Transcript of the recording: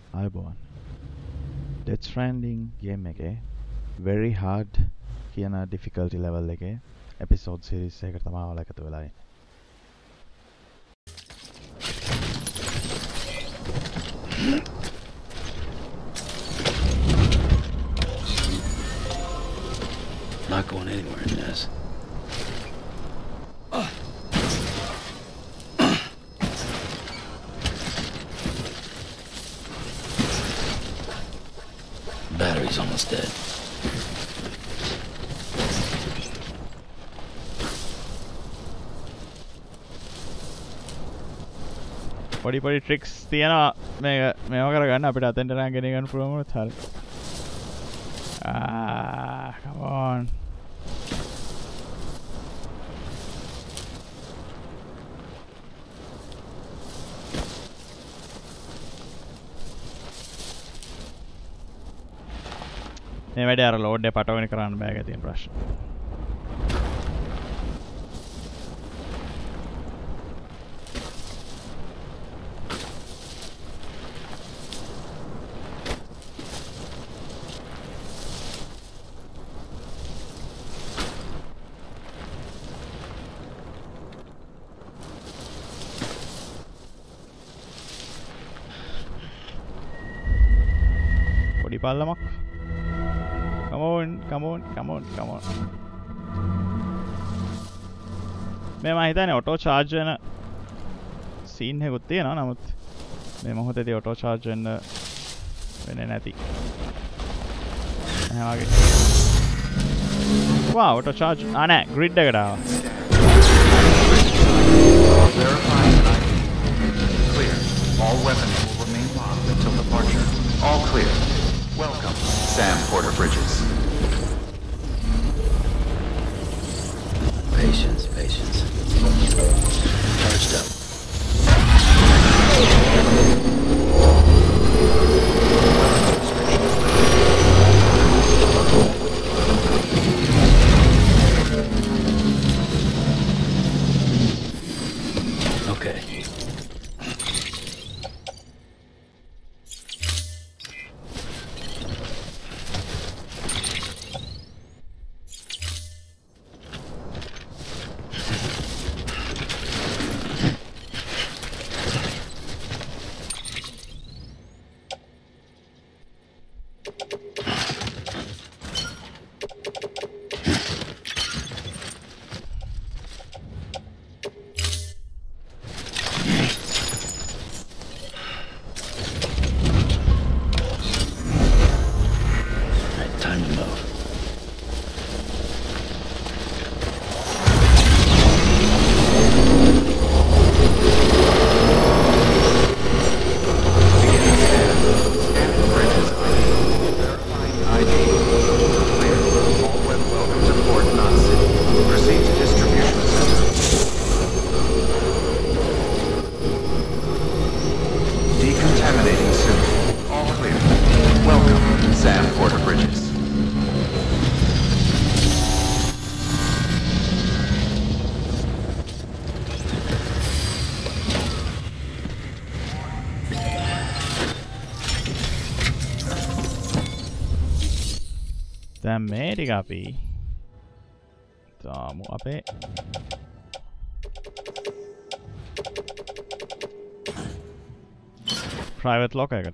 ආයුබෝවන්. Death Stranding game එකේ very hard කියන difficulty level එකේ episode series එකකට තමයි ඔයාලා එකතු වෙලා ඉන්නේ. Not going anywhere, Ness. Battery's almost dead. පොඩි tricks තියෙනවා මේව කරගන්න අපිට අතෙන්ට නම් ගෙන ගන්න පුළුවන් වුණොත් හරි. Come on. මේ වැඩේ අර ලෝඩ් එක පටවගෙන කරන්න බෑ ගැතින් ප්‍රශ්න. පොඩි පල්ලමක්. Come on. මේ මම හිතන්නේ auto charge වෙන scene එකකුත් තියෙනවා නමුත් මේ මොහොතේදී auto charge වෙන්නේ නැති. එහෙනම් වගේ. wow auto charge නෑ grid එකට ආවා. Clear. All weapons will remain locked until departure. All clear. Welcome, Sam Porter Bridges. Patience. Charged up. Okay. දැන් මේ ටික අපි තාමු අපේ private lock එකට.